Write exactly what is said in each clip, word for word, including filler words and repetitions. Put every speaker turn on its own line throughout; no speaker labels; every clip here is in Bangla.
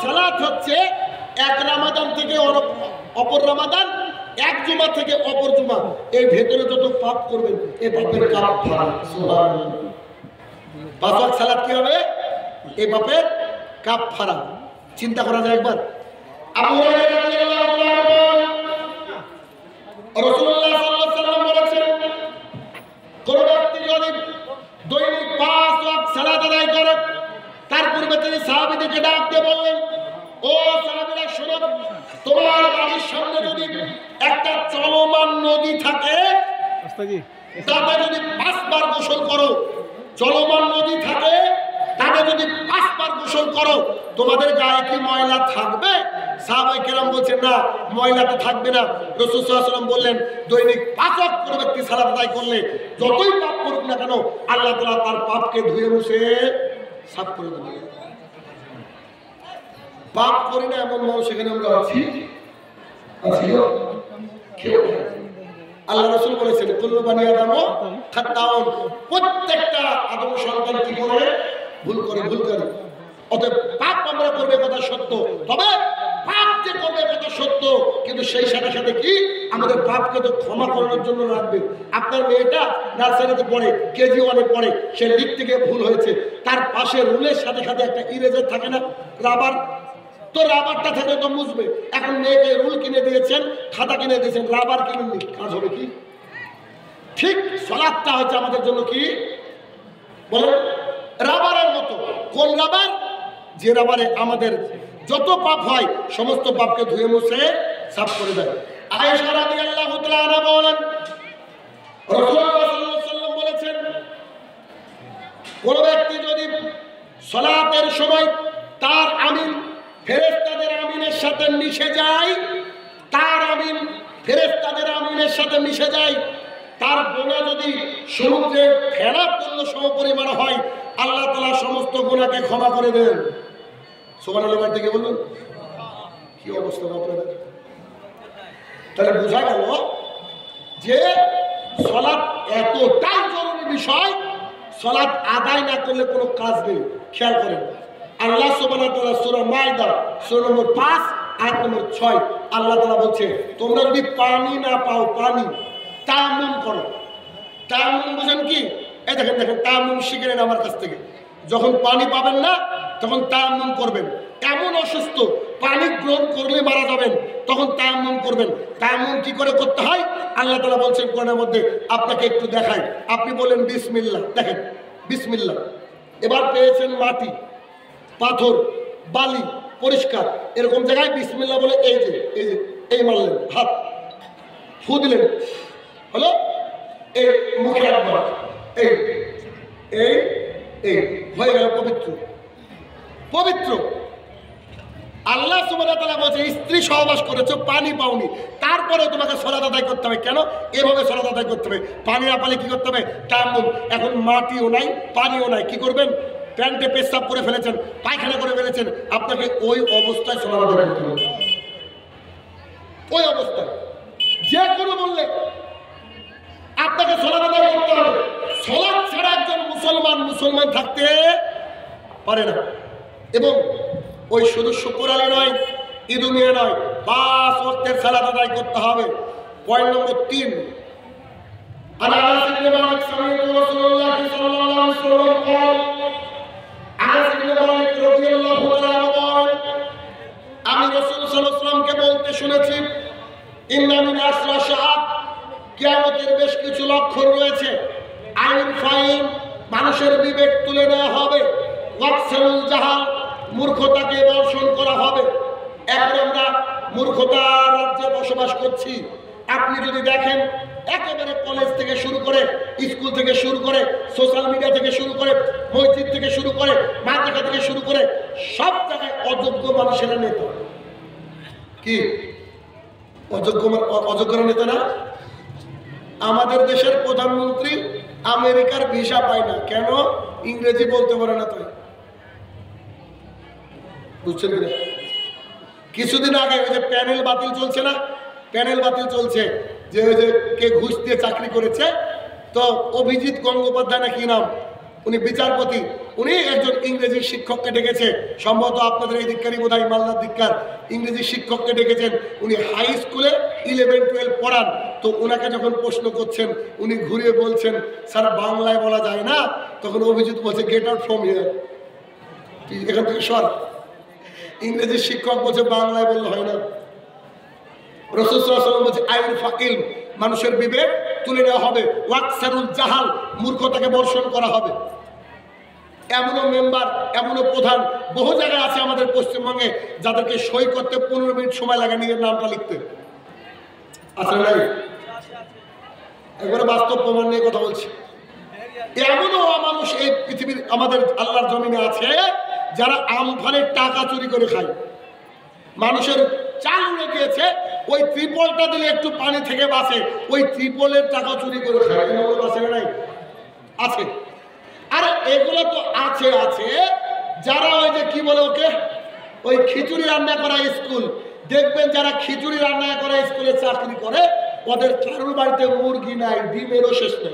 সালাত হচ্ছে এক রামাদান থেকে অপর রামাদান, এক জুমা থেকে অপর জুমা, এই ভেতরে যত পাপ করবেন এই পাপের কাফারা। সুবহানাল্লাহ। পাঁচ ওয়াক্ত সালাত কি হবে? এই পাপের কাফারা। চিন্তা করা যায় একবার। আবু হুরায়রা রাদিয়াল্লাহু তাআলা রাসূলুল্লাহ সাল্লাল্লাহু আলাইহি ওয়াসাল্লাম বলেছেন, কোন ব্যক্তি যদি দৈনিক পাঁচ ওয়াক্ত সালাত আদায় করে, তার পূর্বে তিনি সাহাবীদেরকে ডাক দিয়ে বললেন, ও সাহাবীরা শোনো, তোমার বাড়ির সামনে যদি একটা চলমান নদী থাকে, তাতে যদি পাঁচবার গোসল করো, চলমান নদী থাকে তাতে যদি পাঁচবার গোসল করো, তোমাদের গায়ে কি ময়লা থাকবে? সাহাবায়ে কেরাম বলছেন, না, ময়লা তো থাকবে না। রাসূল সাল্লাল্লাহু আলাইহি ওয়াসাল্লাম বললেন, দৈনিক পাঁচ ওয়াক্ত করে ব্যক্তি সালাত আদায় করলে যতই পাপ করুক না কেন, আল্লাহ তাআলা তার পাপকে ধুয়ে মুছে সাফ করে দেবেন। পাপ করি না এমন মানুষ এখানে আমরা আছি? আছি? কেউ নেই। আল্লাহ রাসূল বলেছেন, কুল্লু বানি আদম খাত্তাউন, প্রত্যেকটা আদম সন্তান কি করে? ভুল করে, ভুল করে। অতএব পাপ আমরা করবে কথা সত্য, তবে পাপ যে করবে কথা সত্য, কিন্তু সেই সাথে সাথে কি আমাদের পাপকে তো ক্ষমা করানোর জন্য রাখবে। আপনার মেয়েটা নার্সারিতে পড়ে, কেজি ওয়ানে পড়ে, সে লিখতে গিয়ে ভুল হয়েছে, তার পাশে রুলের সাথে সাথে একটা ইরেজার থাকে না, রাবার, তো রাবারটা থেকে তো মুছবে। এখন মেয়েকে রুল কিনে দিয়েছেন, খাতা কিনে দিয়েছেন, রাবার কিনে কাজ হবে কি? ঠিক সালাতটা হচ্ছে আমাদের জন্য কি বলেন, রাবারের মতো। কোন রাবার? যে রাবারে আমাদের যত পাপ হয় সমস্ত পাপকে ধুয়ে মুছে সাফ করে দেয়। আয়েশা রাদিয়াল্লাহু তাআলা আনহা বলেন, রাসূলুল্লাহ সাল্লাল্লাহু আলাইহি ওয়াসাল্লাম বলেছেন, কোন ব্যক্তি যদি সালাতের সময় তার আমিন ফেরেশতাদের আমিনের সাথে মিশে যায়, তার আমিন ফেরেশতাদের আমিনের সাথে মিশে যায়, তার গুনাহ যদি সমুদ্রে ফেরার জন্য সমপরিমাণ হয়, আল্লাহ তাআলা সমস্ত গুনাহকে ক্ষমা করে দেন। সুবহানাল্লাহ থেকে বলুন, কি অবস্থা আপনাদের? তাহলে বোঝা গেল যে সালাত এতটাই জরুরি বিষয়, সালাত আদায় না করলে কোনো কাজ নেই। খেয়াল করেন, আল্লাহ সুবহানাহু ওয়া তাআলা সূরা মাইদা সূরা নম্বর পাঁচ আয়াত নম্বর ছয়, আল্লাহ তাআলা বলছে, তোমরা যদি পানি না পাও, পানি তায়াম্মুম করো। তায়াম্মুম বুঝেন কি? এই দেখেন দেখেন তায়াম্মুম শিখে নেন আমার কাছ থেকে। যখন পানি পাবেন না তখন তায়াম্মুম করবেন। এমন অসুস্থ, পানি গ্রহণ করলে মারা যাবেন, তখন তায়াম্মুম করবেন। তায়াম্মুম কি করে করতে হয় আল্লাহ তাআলা বলছেন কোরআনের মধ্যে, আপনাকে একটু দেখাই। আপনি বলেন বিসমিল্লাহ, দেখেন বিসমিল্লাহ। এবার পেয়েছেন মাটি, পাথর, বালি, পরিষ্কার, এরকম জায়গায় বিসমিল্লাহ বলে এই যে এই যে এই মারলেন, হাত ফু দিলেন, হলো এই মুখে একবার, এই এই এই হয়ে গেল পবিত্র। পবিত্র আল্লাহ সুবহানাহু ওয়া তাআলা বলছে, স্ত্রী সহবাস করেছো, পানি পাওনি, তারপরে তোমাকে সালাত আদায় করতে হবে। কেন? এভাবে সালাত আদায় করতে হবে। পানি না পালে কি করতে হবে? তায়াম্মুম। এখন মাটিও নাই, পানিও নাই, কি করবেন? প্যান্টে পেশাব করে ফেলেছেন, পায়খানা করে ফেলেছেন, আপনাকে ওই অবস্থায় সালাত আদায় করতে হবে। ওই অবস্থায় যে কোনো বললে আপনাকে সালাত আদায় করতে হবে। সালাত ছাড়া একজন মুসলমান মুসলমান থাকতে পারে না। এবং ওই শুধু শুকর আলী নয়, ঈদুমিয়া নয়, পাঁচ ওয়াক্তের সালাত আদায় করতে হবে। পয়েন্ট নম্বর তিন, আনাস ইবনে মালিক সামি'তু রাসূলুল্লাহ সাল্লাল্লাহু আলাইহি ওয়াসাল্লাম قال, আনাস ইবনে মালিক রাদিয়াল্লাহু তাআলা বলেন, আমি রাসূল সাল্লাল্লাহু আলাইহি ওয়াসাল্লামকে বলতে শুনেছি, ইন্না মিন আশরাশাত, কিয়ামতের বেশ কিছু লক্ষণ রয়েছে। আইন ফাইন, মানুষের বিবেক তুলে নেওয়া হবে। ওয়াকসালুল জাহাল, মূর্খতাকে বর্ষণ করা হবে। এখন আমরা মূর্খতা রাজ্যে বসবাস করছি। আপনি যদি দেখেন, একেবারে কলেজ থেকে শুরু করে, স্কুল থেকে শুরু করে, সোশ্যাল মিডিয়া থেকে শুরু করে, মসজিদ থেকে শুরু করে, মাদ্রাসা থেকে শুরু করে, সব জায়গায় অযোগ্য মানুষেরা নেতা। কি অযোগ্য? অযোগ্য নেতা না? আমাদের দেশের প্রধানমন্ত্রী আমেরিকার ভিসা পায় না, কেন? ইংরেজি বলতে পারে না। তাই বুঝছেন কিনা? কিছুদিন আগে ওই যে প্যানেল বাতিল চলছে না, প্যানেল বাতিল চলছে, যে ওই যে কে ঘুষ দিয়ে চাকরি করেছে, তো অভিজিৎ গঙ্গোপাধ্যায় না কি নাম, উনি বিচারপতি, উনি একজন ইংরেজি শিক্ষককে ডেকেছে, সম্ভবত আপনাদের এই দিককারই বোধ হয় মালদার দিককার ইংরেজি শিক্ষককে ডেকেছেন। উনি হাই স্কুলে ইলেভেন টুয়েলভ পড়ান। তো ওনাকে যখন প্রশ্ন করছেন উনি ঘুরিয়ে বলছেন, স্যার বাংলায় বলা যায় না। তখন অভিজিৎ বলছে, গেট আউট ফ্রম হিয়ার, এখান থেকে সর। ইংরেজি শিক্ষক বলছে বাংলায় বললে হয় না। রাসূল সাল্লাল্লাহু আলাইহি ওয়াসাল্লাম বলছে আইউরফা ইলম, মানুষের বিবেক তুলে নেওয়া হবে, ওয়াকসারুল জাহাল, মূর্খতাকে বর্ষণ করা হবে। এমনও মেম্বার, এমনও প্রধান বহু জায়গায় আছে আমাদের পশ্চিমবঙ্গে যাদেরকে সই করতে পনেরো মিনিট সময় লাগে নিজের নামটা লিখতে। আছে নাই? একবারে বাস্তব প্রমাণ নিয়ে কথা বলছি। এমনও মানুষ এই পৃথিবীর আমাদের আল্লাহর জমিনে আছে যারা আমফানের টাকা চুরি করে খায়। মানুষের চাল উড়ে গিয়েছে, ওই ত্রিপলটা দিলে একটু পানি থেকে বাঁচে, ওই ত্রিপলের টাকা চুরি করে খায়। আছে নাই? আছে। আর এগুলো তো আছে আছে যারা ওই যে কি বলে ওকে, ওই খিচুড়ি রান্না করা স্কুল, দেখবেন যারা খিচুড়ি রান্না করা স্কুলে চাকরি করে ওদের কারোর বাড়িতে মুরগি নাই, ডিমেরও শেষ নেই।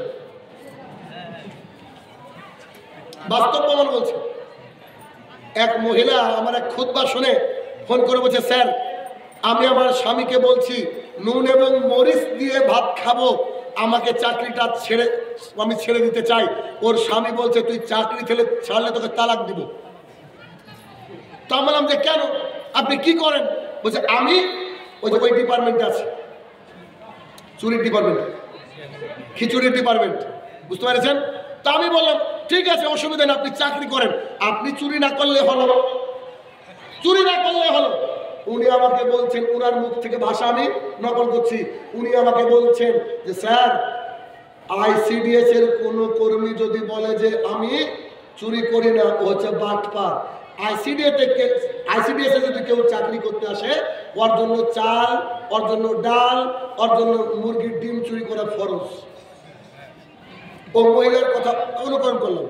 বাস্তব প্রমাণ বলছে। এক মহিলা আমার এক খুতবা শুনে ফোন করে বলছে, স্যার আমি আমার স্বামীকে বলছি নুন এবং মরিচ দিয়ে ভাত খাবো, আমাকে চাকরিটা ছেড়ে আমি ছেড়ে দিতে চাই। ওর স্বামী বলছে তুই চাকরি ছেড়ে ছাড়লে তোকে তালাক দিব। তো আমি বললাম যে কেন, আপনি কি করেন? বলছে আমি ওই যে ওই ডিপার্টমেন্টে আছি, চুরির ডিপার্টমেন্ট, খিচুড়ির ডিপার্টমেন্ট, বুঝতে পেরেছেন? তা আমি বললাম ঠিক আছে অসুবিধা নেই, আপনি চাকরি করেন, আপনি চুরি না করলে হলো, চুরি না করলে হলো। উনি আমাকে বলছেন, উনার মুখ থেকে ভাষা আমি নকল করছি, উনি আমাকে বলছেন যে স্যার আইসিডিএস এর কোন কর্মী যদি বলে যে আমি চুরি করি না, ও হচ্ছে বাটপার। আইসিডিএস থেকে আইসিডিএস এ যদি কেউ চাকরি করতে আসে ওর জন্য চাল, ওর জন্য ডাল, ওর জন্য মুরগির ডিম চুরি করা ফরজ। ও মহিলার কথা অনুকরণ করলাম।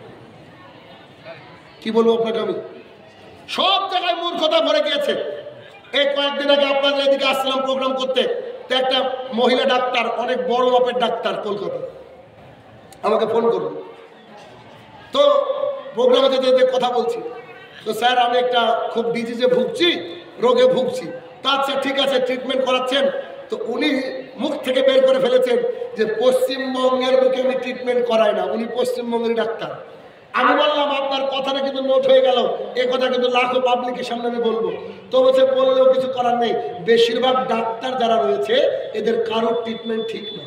কি বলবো আপনাকে, আমি সব জায়গায় মূর্খতা ভরে গিয়েছে। এই কয়েকদিন আগে আপনাদের এদিকে আসলাম প্রোগ্রাম করতে, তো একটা মহিলা ডাক্তার, অনেক বড় মাপের ডাক্তার কলকাতা, আমাকে ফোন করলো। তো প্রোগ্রামে যেতে কথা বলছি, তো স্যার আমি একটা খুব ডিজিজে ভুগছি, রোগে ভুগছি। তা আচ্ছা ঠিক আছে, ট্রিটমেন্ট করাচ্ছেন? তো উনি মুখ থেকে বের করে ফেলেছেন যে পশ্চিমবঙ্গের বুকে আমি ট্রিটমেন্ট করাই না, উনি পশ্চিমবঙ্গের ডাক্তার। আমি বললাম আপনার কথাটা কিন্তু নোট হয়ে গেল, এ কথা কিন্তু লাখো পাবলিকের সামনে আমি বলবো। তো বলছে বললেও কিছু করার নেই, বেশিরভাগ ডাক্তার যারা রয়েছে এদের কারোর ট্রিটমেন্ট ঠিক না।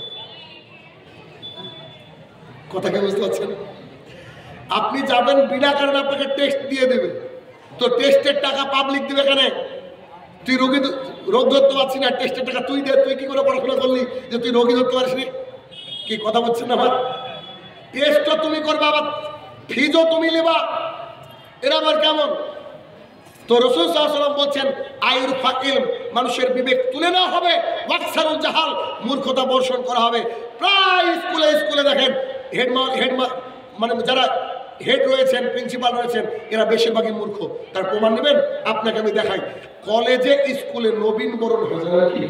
কথা কি বুঝতে পারছেন? আপনি যাবেন বিনা কারণে আপনাকে টেস্ট দিয়ে দেবে, তো টেস্টের টাকা পাবলিক দিবে কেন? তুই রোগী রোগ ধরতে পারছি না, টেস্টের টাকা তুই দে। তুই কি করে পড়াশোনা করলি যে তুই রোগী ধরতে পারিস নি? কি কথা বলছেন না? আমার টেস্টও তুমি করবা, আবার ফিজও তুমি নেবা, এরা আবার কেমন? তো রাসূল সাল্লাল্লাহু আলাইহি ওয়াসাল্লাম বলছেন আইউরফা ইলম, মানুষের বিবেক তুলে নেওয়া হবে, ওয়াকসারুল জাহাল, মূর্খতা বর্ষণ করা হবে। প্রায় স্কুলে স্কুলে দেখেন হেডমা হেডমা মানে যারা হেড রয়েছেন, প্রিন্সিপাল রয়েছেন, এরা বেশিরভাগই মূর্খ। তার প্রমাণ নেবেন? আপনাকে আমি দেখাই। কলেজে স্কুলে নবীন বরণ হয়ে যায় কি,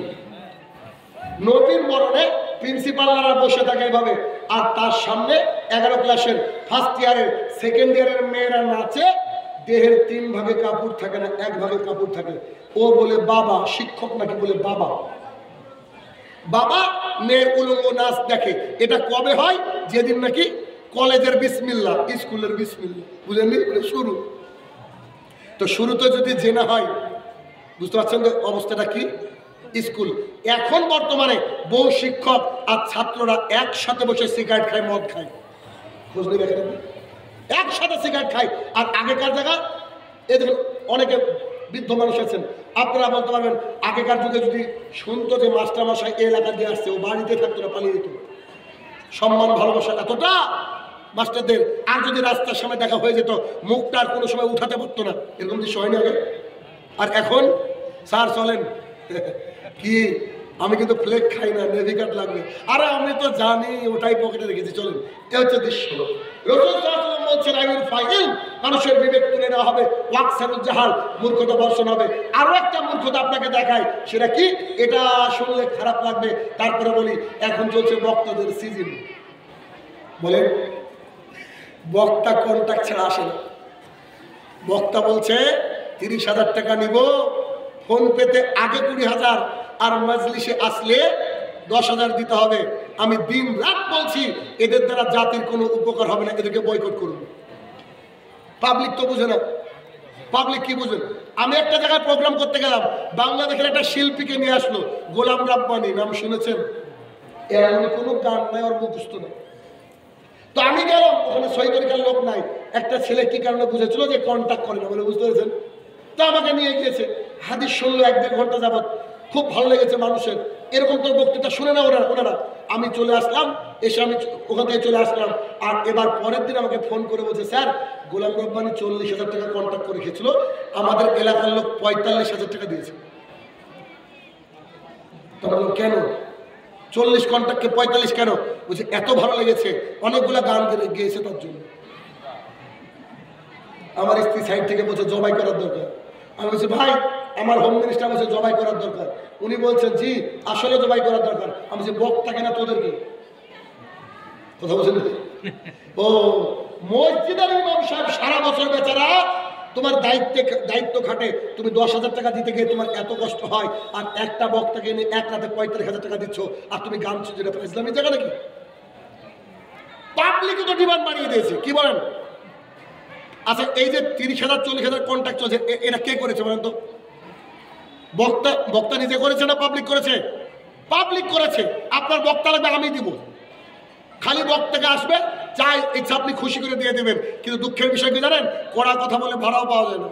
নবীন বরণে প্রিন্সিপালরা বসে থাকে এইভাবে, আর তার সামনে এগারো ক্লাসের ফার্স্ট ইয়ারের সেকেন্ড ইয়ারের মেয়েরা নাচে, দেহের তিন ভাগে কাপড় থাকে না, এক ভাগে কাপড় থাকে। ও বলে বাবা, শিক্ষক নাকি বলে বাবা, বাবা মেয়ের উলঙ্গ নাচ দেখে। এটা কবে হয়? যেদিন নাকি কলেজের বিসমিল্লাহ, স্কুলের বিসমিল্লাহ, বুঝলেননি? শুরু। তো শুরুতে যদি জেনা হয়, বুঝতে পারছেন তো অবস্থাটা কি? স্কুল এখন বর্তমানে বহু শিক্ষক আর ছাত্ররা একসাথে বসে সিগারেট খায়, মদ খায়, বুঝলি? দেখেন একসাথে সিগারেট খায়। আর আগেকার জায়গা এদের অনেকে বৃদ্ধ মানুষ আছেন, আপনারা বলতে পারবেন আগেকার যুগে যদি শুনতো যে মাস্টার মশাই এই এলাকা দিয়ে আসছে, ও বাড়িতে থাকতো না, পালিয়ে যেত। সম্মান ভালোবাসা এতটা মাস্টারদের। আর যদি রাস্তার সামনে দেখা হয়ে যেত, মুখটা আর কোনো সময় উঠাতে পারতো না, এরকম দৃশ্য হয়নি আগে। আর এখন স্যার চলেন, কি আমি কিন্তু ফ্লেক খাই না, নেভি কার্ড লাগবে। আরে আমি তো জানি, ওটাই পকেটে রেখেছি, চলুন। এ হচ্ছে দৃশ্য। রাসূল সাল্লাল্লাহু আলাইহি ওয়াসাল্লাম বলছেন আইউরফা ইলম, মানুষের বিবেক তুলে নেওয়া হবে, ওয়াকসারুল জাহাল, মূর্খতা বর্ষণ হবে। আরো একটা মূর্খতা আপনাকে দেখায়, সেটা কি? এটা শুনলে খারাপ লাগবে, তারপরে বলি। এখন চলছে বক্তাদের সিজন, বলেন বক্তা কন্ট্যাক্ট ছাড়া আসে না। বক্তা বলছে তিরিশ হাজার টাকা নিব, ফোন পেতে আগে কুড়ি হাজার, আর মজলিসে আসলে দশ হাজার দিতে হবে। আমি দিন রাত বলছি এদের দ্বারা জাতির কোনো উপকার হবে না, এদেরকে বয়কট করুন। পাবলিক তো বুঝে না। পাবলিক কি বুঝবেন? আমি একটা জায়গায় প্রোগ্রাম করতে গেলাম, বাংলাদেশের একটা শিল্পীকে নিয়ে আসলো, গোলাম রাব্বানি, নাম শুনেছেন? এমন কোনো গান নাই ওর মুখস্থ না। তো আমি গেলাম, ওখানে সই তরিকার লোক নাই। একটা ছেলে কি কারণে বুঝেছিল যে কন্ট্যাক্ট করে না বলে, বুঝতে পেরেছেন? তো আমাকে নিয়ে গিয়েছে, হাদিস শুনলো এক দেড় ঘন্টা যাবত, খুব ভালো লেগেছে মানুষের। এরকম তোর বক্তৃতা শুনে না ওরা ওনারা। আমি চলে আসলাম, এসে আমি ওখান থেকে চলে আসলাম। আর এবার পরের দিন আমাকে ফোন করে বলছে, স্যার গোলাম রব্বানি চল্লিশ হাজার টাকা কন্ট্যাক্ট করে খেয়েছিল, আমাদের এলাকার লোক পঁয়তাল্লিশ হাজার টাকা দিয়েছে। তখন কেন চল্লিশ কন্ট্যাক্টকে পঁয়তাল্লিশ কেন? বলছে এত ভালো লেগেছে, অনেকগুলো গান গেয়েছে তার জন্য। আমার স্ত্রী সাইড থেকে বলছে জবাই করার দরকার। আমি বলছি ভাই আমার হোম মিনিস্টার বলছে জবাই করার দরকার। উনি বলছেন জি আসলে জবাই করার দরকার। আমি বলছি বক্তা কেনা তোদেরকে কথা বলছেন? ও মসজিদের ইমাম সাহেব সারা বছর বেচারা তোমার দায়িত্বে দায়িত্ব খাটে, তুমি দশ হাজার টাকা দিতে গিয়ে তোমার এত কষ্ট হয়, আর একটা বক্তাকে এনে এক রাতে পঁয়তাল্লিশ হাজার টাকা দিচ্ছ, আর তুমি গান যেটা ইসলামী জায়গা নাকি? পাবলিক তো ডিমান্ড বাড়িয়ে দিয়েছে, কি বলেন? আচ্ছা এই যে তিরিশ হাজার চল্লিশ হাজার কন্ট্যাক্ট চলছে, এটা কে করেছে বলেন তো? বক্তা বক্তা নিজে করেছে না পাবলিক করেছে? পাবলিক করেছে। আপনার বক্তা লাগবে আমি দিব, খালি বক্তাকে আসবে চাই ইচ্ছা আপনি খুশি করে দিয়ে দেবেন। কিন্তু দুঃখের বিষয় কি জানেন? কড়া কথা বলে ভাড়াও পাওয়া যায় না।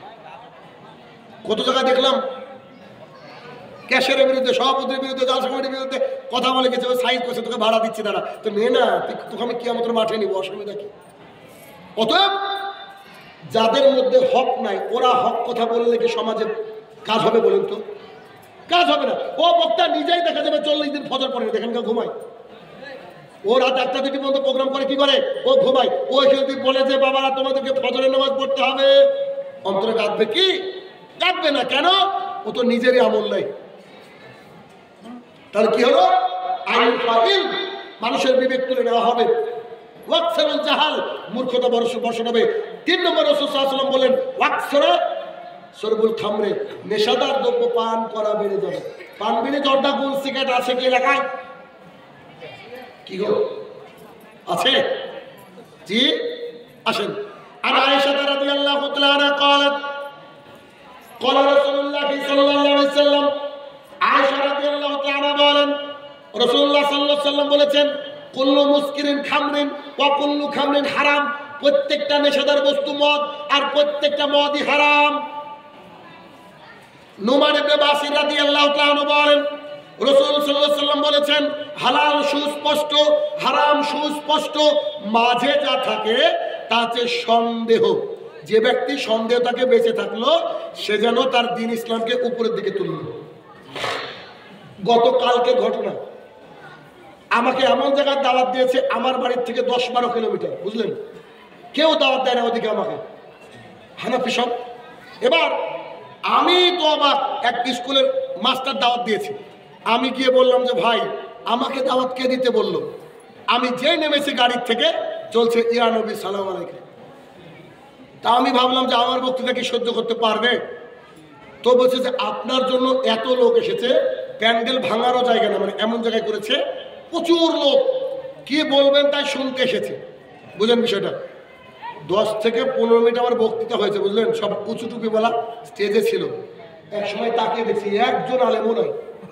কত জায়গায় দেখলাম ক্যাশের বিরুদ্ধে, সভাপতির বিরুদ্ধে, জালসা কমিটির বিরুদ্ধে কথা বলে গেছে, সাইজ করছে, তোকে ভাড়া দিচ্ছি দাঁড়া, তো নে না, তোকে আমি কিয়ামতের মাঠে নিব, অসুবিধা কি? অতএব যাদের মধ্যে হক নাই ওরা হক কথা বললে কি সমাজে কাজ হবে বলেন তো? কাজ হবে না। ও বক্তা নিজেই দেখা যাবে চল্লিশ দিন ফজর পড়ে, দেখেন কেউ ঘুমায়। ও রাত একটা দুটি পর্যন্ত প্রোগ্রাম করে, কি করে? ও ঘুমায়। ও যদি বলে যে বাবারা তোমাদেরকে ফজরের নামাজ পড়তে হবে, অন্তরে কাঁদবে কি? কাঁদবে না। কেন? ও তো নিজেরই আমল নাই। তাহলে কি হলো? আইন ফাইল মানুষের বিবেক তুলে নেওয়া হবে। ওয়াকসারুল জাহাল মূর্খতা বর্ষণ হবে। তিন নম্বর রাসূল সাল্লাল্লাহু আলাইহি ওয়াসাল্লাম বলেন ওয়াকসারা সরবুল খামরে, নেশাদার দ্রব্য পান করা বেড়ে যাবে। পান বিড়ি জর্দা গুল সিগারেট আছে কি এলাকায়? কি গো আছে? জি আসেন। আর আয়েশা রাদিয়াল্লাহু তাআলা আনহা قالت قال رسول الله صلى الله عليه وسلم, আয়েশা রাদিয়াল্লাহু তাআলা বলেন রাসূলুল্লাহ সাল্লাল্লাহু আলাইহি ওয়াসাল্লাম বলেছেন কুল্লু মুসকিরিন খামরিন ওয়া কুল্লু খামরিন হারাম, প্রত্যেকটা নেশাদার বস্তু মদ, আর প্রত্যেকটা মদই হারাম। নুমান ইবনে বাসির রাদিয়াল্লাহু তাআলা আনহু বলেন রাসূল সাল্লাল্লাহু আলাইহি ওয়াসাল্লাম বলেছেন হালাল সুস্পষ্ট, হারাম সুস্পষ্ট, মাঝে যা থাকে তাতে সন্দেহ। যে ব্যক্তি সন্দেহ তাকে বেঁচে থাকলো সে যেন তার দ্বীন ইসলামকে উপরের দিকে তুলল। গতকালকে ঘটনা, আমাকে এমন জায়গায় দাওয়াত দিয়েছে আমার বাড়ির থেকে দশ বারো কিলোমিটার, বুঝলেন? কেউ দাওয়াত দেয় না ওদিকে আমাকে, হানাফি সব। এবার আমি তো আবার এক স্কুলের মাস্টার দাওয়াত দিয়েছি। আমি গিয়ে বললাম যে ভাই আমাকে দাওয়াত কে দিতে বললো? আমি যেই নেমেছি গাড়ির থেকে চলছে ইয়া নবী সালাম আলাইকুম। তা আমি ভাবলাম যে আমার বক্তৃতা কি সহ্য করতে পারবে? তো বলছে যে আপনার জন্য এত লোক এসেছে, প্যান্ডেল ভাঙারও জায়গা না, মানে এমন জায়গায় করেছে, প্রচুর লোক, কি বলবেন তাই শুনতে এসেছে। বুঝলেন বিষয়টা? দশ থেকে পনেরো মিনিট আমার বক্তৃতা হয়েছে, বুঝলেন? সব উঁচু টুপি বলা স্টেজে ছিল। এক সময় তাকিয়ে দেখছি একজন আলেমও নয়।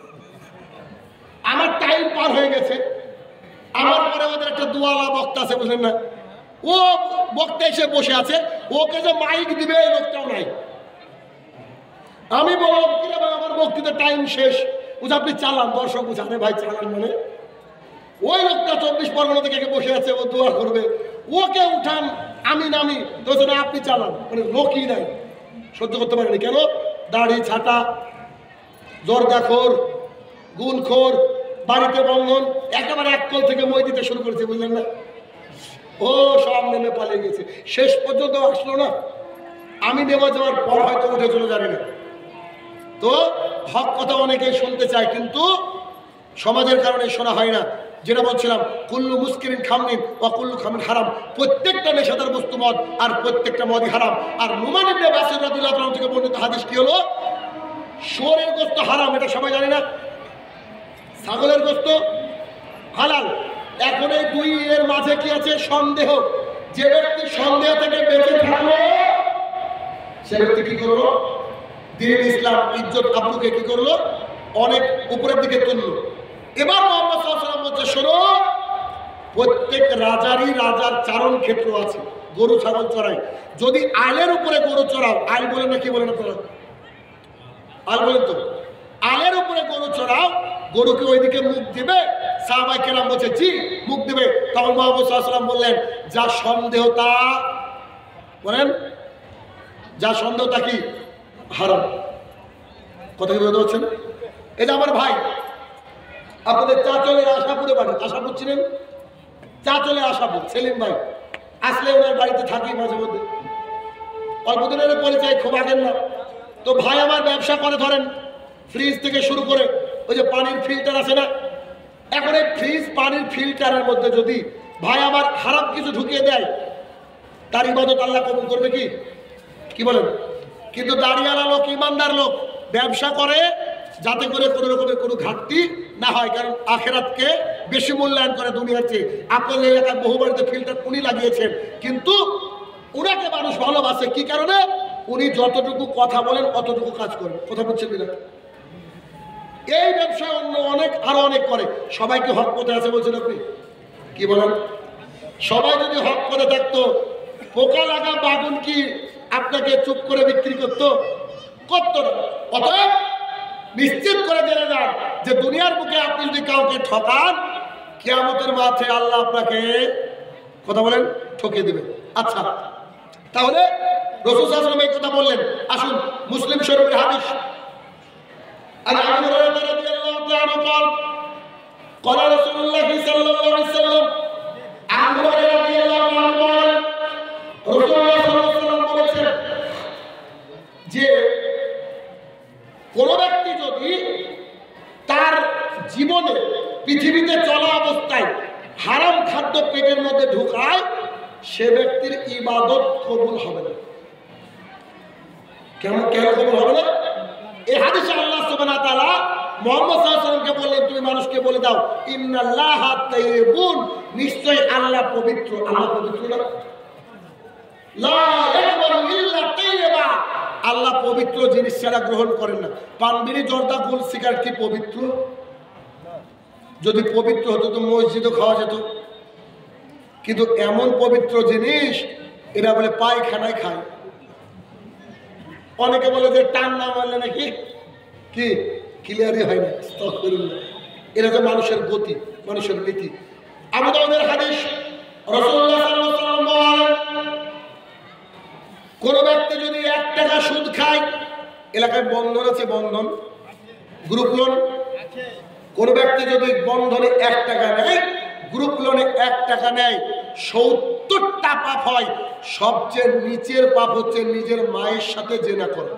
আমার টাইম পার হয়ে গেছে। আমার পরে ওদের একটা দুয়ালা বক্তা আছে, বুঝলেন না? ও বক্তা এসে বসে আছে, ওকে যে মাইক দিবে এই লোকটাও নাই। আমি বললাম কি রে ভাই আমার বক্তৃতার টাইম শেষ। বুঝে আপনি চালান, দর্শক বুঝানে ভাই চালান, মানে ওই লোকটা চব্বিশ পরগনা থেকে বসে আছে, ও দোয়া করবে, ওকে উঠান, আমি নামি, তো আপনি চালান, মানে লোকই নাই। সহ্য করতে পারেনি। কেন? দাড়ি ছাটা, জর্দাখোর, গুলখোর, বাড়িতে বন্ধন, একেবারে এক কল থেকে মই দিতে শুরু করেছে, বুঝলেন না? ও সব নেমে পালিয়ে গেছে, শেষ পর্যন্ত আসলো না। আমি নেমে যাওয়ার পর হয়তো উঠে চলে জানি না। তো হক কথা অনেকেই শুনতে চায়, কিন্তু সমাজের কারণে শোনা হয় না। যেটা বলছিলাম, কুল্লু মুস্কিরিন খামনিন ওয়া কুল্লু খামিন হারাম, প্রত্যেকটা নেশাদার বস্তু মদ আর প্রত্যেকটা মদই হারাম। আর নুমান ইবনে বাসির রাদিয়াল্লাহু তাআলা থেকে বর্ণিত হাদিস কি হলো? শুয়োরের গোশত হারাম, এটা সবাই জানে না? ছাগলের গোশত হালাল। এখন এই দুই এর মাঝে কি আছে? সন্দেহ। যে ব্যক্তি সন্দেহ থেকে বেঁচে থাকলো সে ব্যক্তি কি করলো? দ্বীন ইসলাম ইজ্জত আব্রুকে কি করলো? অনেক উপরের দিকে তুললো। এবার মুহাম্মদ সাল্লাল্লাহু আলাইহি ওয়াসাল্লাম বলছে, শোনো, প্রত্যেক রাজারই রাজার চারণ ক্ষেত্র আছে, গরু ছাগল চড়াই। যদি আলের উপরে গরু চড়াও, আল বলে না কি বলেন আপনারা? আল বলেন তো? আলের উপরে গরু চড়াও, গরুকে ওইদিকে মুখ দিবে? সাহাবায়ে কেরাম বলছে জি, মুখ দিবে। তখন মুহাম্মদ সাল্লাল্লাহু আলাইহি ওয়াসাল্লাম বললেন, যা সন্দেহ তা বলেন, যা সন্দেহ তা কি? হারাম। কথা কি বুঝতে পারছেন? এটা আমার ভাই, আপনাদের চাচলের আশাপুরে বাড়ি, আশাপুর ছিলেন? চাচলের আশাপুর সেলিম ভাই, আসলে ওনার বাড়িতে থাকি মাঝে মধ্যে, অল্পদিনের পরিচয়, খুব আগের না। তো ভাই আমার ব্যবসা করে, ধরেন ফ্রিজ থেকে শুরু করে ওই যে পানির ফিল্টার আছে না, এখন এই ফ্রিজ পানির ফিল্টারের মধ্যে যদি ভাই আমার খারাপ কিছু ঢুকিয়ে দেয়, তার ইবাদত আল্লাহ কবুল করবে কি? কি বলেন? কিন্তু দাঁড়িয়ালা লোক, ইমানদার লোক ব্যবসা করে যাতে করে কোনো রকমের কোনো ঘাটতি না হয়, কারণ আখেরাতকে বেশি মূল্যায়ন করে দুনিয়ার চেয়ে। আপনার এলাকায় বহু বাড়িতে ফিল্টার উনি লাগিয়েছেন, কিন্তু উনাকে মানুষ ভালোবাসে কি কারণে? উনি যতটুকু কথা বলেন অতটুকু কাজ করেন। কথা বলছেন না? এই ব্যবসায় অন্য অনেক আরো অনেক করে। সবাইকে হক পথে আছে বলছেন আপনি? কি বলেন? সবাই যদি হক পথে থাকতো, পোকা লাগা বাগুন কি আপনাকে চুপ করে বিক্রি করতো? করতো না। অতএব নিশ্চিত করে জেনে যান যে দুনিয়ার বুকে আপনি যদি কাউকে ঠকান, কিয়ামতের মাঠে আল্লাহ আপনাকে, কথা বলেন, ঠকিয়ে দিবে। আচ্ছা, তাহলে রাসূল সাল্লাল্লাহু আলাইহি ওয়াসাল্লাম এই কথা বললেন। আসুন মুসলিম শরীফের হাদিস। আর আবু হুরায়রা রাদিয়াল্লাহু তাআলা قال قال رسول الله صلى الله عليه وسلم, আবু হুরায়রা রাদিয়াল্লাহু তাআলা বলেন, রাসূলুল্লাহ সাল্লাল্লাহু আলাইহি ওয়াসাল্লাম বলেছেন যে কোন ব্যক্তি যদি তার জীবনে পৃথিবীতে চলা অবস্থায় হারাম খাদ্য পেটের মধ্যে ঢুকায়, সে ব্যক্তির ইবাদত কবুল হবে না। কেন কেন কবুল হবে না? এই হাদিসে আল্লাহ সুবহানাহু ওয়া তাআলা মুহাম্মদ সাল্লাল্লাহু আলাইহি ওয়াসাল্লামকে বললেন, তুমি মানুষকে বলে দাও, ইন্নাল্লাহা তাইয়্যিবুন, নিশ্চয় আল্লাহ পবিত্র। আল্লাহ পবিত্র না? লা ইয়াকবালু ইল্লা তাইয়্যিবা, আল্লাহ পবিত্র জিনিস ছাড়া গ্রহণ করেন না। পানবিড়ি, জর্দা, গুল, সিগারেট কি পবিত্র? যদি পবিত্র হতো তো মসজিদও খাওয়া যেত। কিন্তু এমন পবিত্র জিনিস, এরা বলে পায়খানায় খায়। অনেকে বলে যে টান না মারলে নাকি কি ক্লিয়ারই হয় না। এরা তো মানুষের গতি, মানুষের নীতি। আবু দাউদের হাদিস, রাসূলুল্লাহ সাল্লাল্লাহু আলাইহি ওয়াসাল্লাম বলেন, কোন ব্যক্তি যদি এক টাকা সুদ খায়, এলাকায় বন্ধন আছে, বন্ধন গ্রুপ লোন, কোন ব্যক্তি যদি বন্ধনে এক টাকা নেয়, গ্রুপ লোনে এক টাকা নেয়, সত্তরটা পাপ হয়। সবচেয়ে নিচের পাপ হচ্ছে নিজের মায়ের সাথে জেনা করা।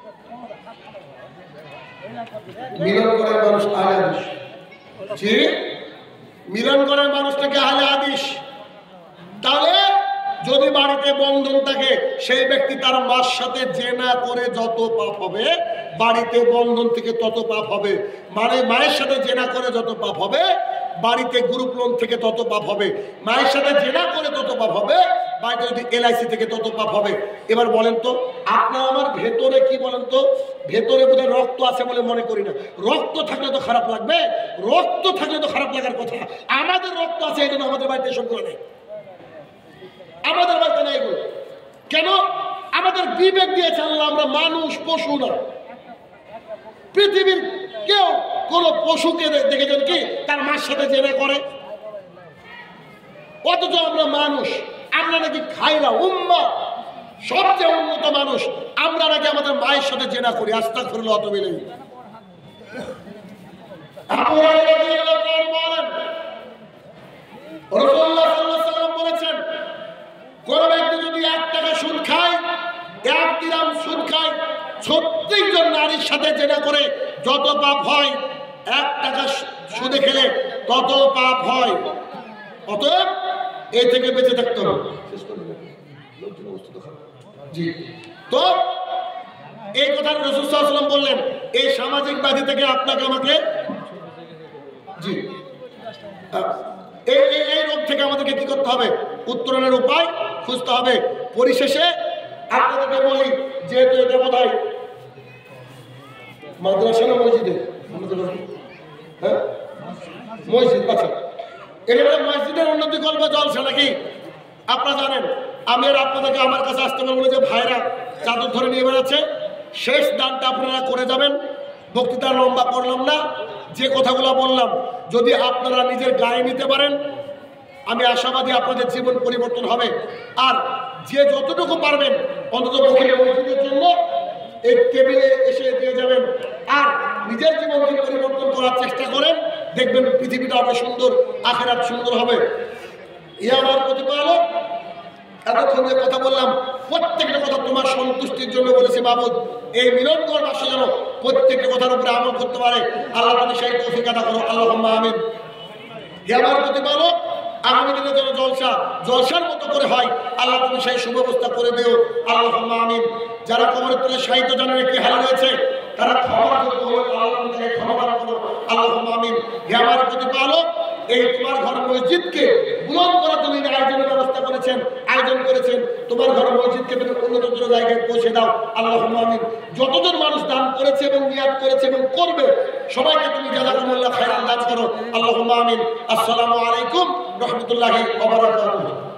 মিলন করার মানুষ আহলে হাদিস, জি, মিলন করার মানুষটাকে আহলে হাদিস। তাহলে যদি বাড়িতে বন্ধন থাকে, সেই ব্যক্তি তার মার সাথে জেনা করে যত পাপ হবে, বাড়িতে বন্ধন থেকে তত পাপ হবে। মানে মায়ের সাথে জেনা করে যত পাপ হবে, বাড়িতে গ্রুপ লোন থেকে তত পাপ হবে। মায়ের সাথে জেনা করে তত পাপ হবে, বাড়িতে যদি এলআইসি থেকে তত পাপ হবে। এবার বলেন তো, আপনার আমার ভেতরে কি বলেন তো? ভেতরে বোধহয় রক্ত আছে বলে মনে করি না। রক্ত থাকলে তো খারাপ লাগবে, রক্ত থাকলে তো খারাপ লাগার কথা। আমাদের রক্ত আছে, এই জন্য আমাদের বাড়িতে এসব করে নেই। আমাদের বাড়িতে নেই এগুলো কেন? আমাদের বিবেক দিয়েছে আল্লাহ, আমরা মানুষ, পশু না। পৃথিবীর কেউ কোন পশুকে দেখেছেন কি তার মার সাথে জেনা করে? অথচ আমরা মানুষ, আমরা নাকি খাই না, উম্মাহ সবচেয়ে উন্নত মানুষ, আমরা নাকি আমাদের মায়ের সাথে জেনা করি। আস্তাগফিরুল্লাহ। অত বেলে রাসূলুল্লাহ সাল্লাল্লাহু আলাইহি ওয়াসাল্লাম বলেছেন, কোন ব্যক্তি যদি এক টাকা সুদ খায়, এক দিরহাম সুদ খায়, ছত্রিশ জন নারীর সাথে জেনা করে যত পাপ হয়, এক টাকা সুদে খেলে তত পাপ হয়। অতএব এই থেকে বেঁচে থাকতে হবে। জি, তো এই কথা রাসূল সাল্লাল্লাহু আলাইহি ওয়াসাল্লাম বললেন, এই সামাজিক ব্যাধি থেকে আপনাকে আমাকে জি এই এই রোগ থেকে আমাদেরকে কি করতে হবে? উত্তরণের উপায় খুঁজতে হবে। পরিশেষে আপনাদেরকে বলি, যেহেতু এটা বোধ হয় মাদ্রাসা না মসজিদে, হ্যাঁ মসজিদ, আচ্ছা এটা মসজিদের উন্নতি করবে জলসা নাকি আপনারা জানেন? আমি আর আপনাদেরকে আমার কাছে আসতে পারবো না যে ভাইরা চাদর ধরে নিয়ে বেড়াচ্ছে। শেষ দানটা আপনারা করে যাবেন। বক্তৃতা লম্বা করলাম না, যে কথাগুলো বললাম যদি আপনারা নিজের গায়ে নিতে পারেন, আমি আশাবাদী আপনাদের জীবন পরিবর্তন হবে। আর যে যতটুকু পারবেন অন্তত মসজিদের জন্য এই টেবিলে এসে দিয়ে যাবেন। আর নিজের জীবনকে পরিবর্তন করার চেষ্টা করেন, দেখবেন পৃথিবীটা হবে সুন্দর, আখিরাত সুন্দর হবে। ই আমার প্রতিপালক, এতক্ষণ যে কথা বললাম প্রত্যেকটা কথা তোমার সন্তুষ্টির জন্য বলেছে মাবুদ। এই মিলনকর বাসী যেন প্রত্যেকটা কথার উপরে আমল করতে পারে, আল্লাহ তুমি সেই তৌফিক আতা করো, আল্লাহুম্মা আমিন। ই আমার প্রতিপালক, আগামী দিনে যেন জলসা জলসার মতো করে হয়, আল্লাহ তুমি সেই সুব্যবস্থা করে দিও, আল্লাহুম্মা আমিন। যারা কবরের তলে সাহিত্য জানার একটি হাল রয়েছে, তারা ক্ষমার যোগ্য হলো, আল্লাহ তুমি তাকে ক্ষমা দান করো, আল্লাহুম্মা আমিন। ই আমার প্রতিপালক, এই তোমার ঘর মসজিদকে বুলন্দ করার জন্য আয়োজনের ব্যবস্থা করেছেন, আয়োজন করেছেন। তোমার ঘর মসজিদকে তুমি উন্নত জায়গায় পৌঁছে দাও, আল্লাহুম্মা আমিন। যতজন মানুষ দান করেছে এবং নিয়াত করেছে এবং করবে, সবাইকে তুমি জাযাকুমুল্লাহ খায়রান দান করো, আল্লাহুম্মা আমিন। আসসালামু আলাইকুম রাহমাতুল্লাহি ওয়া বারাকাতুহু।